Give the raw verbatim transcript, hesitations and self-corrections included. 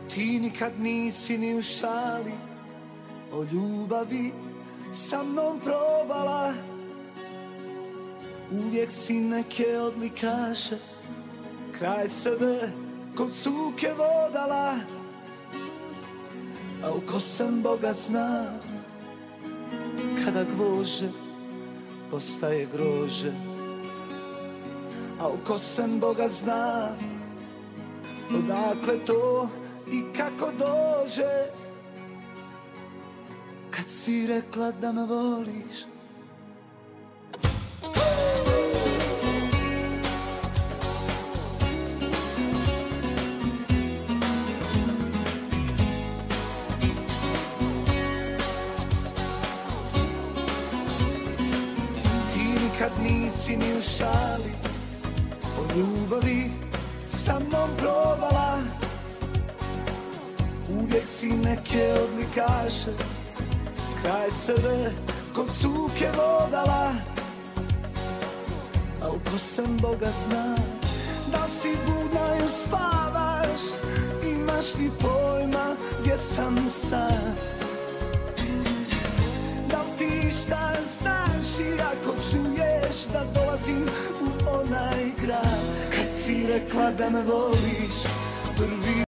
Ti nikad nisi ni u šali o ljubavi sa mnom probala. Uvijek si neke odlikaše kraj sebe kod suke vodala. A u ko sam Boga zna, kada gvože postaje grože. A u ko sam Boga zna, odakle to i kako dođe. Kad si rekla da me voliš, kad nisi ni u šali o ljubavi sa mnom probala. Uvijek si neke odlikaše kraj sebe kod suke vodala. A u ko sam Boga zna, da li si budna ili spavaš, imaš li pojma gdje sam sad? Da li ti šta znaš i ako čuješ da dolazim u onaj grad? Kad si rekla da me voliš, prvi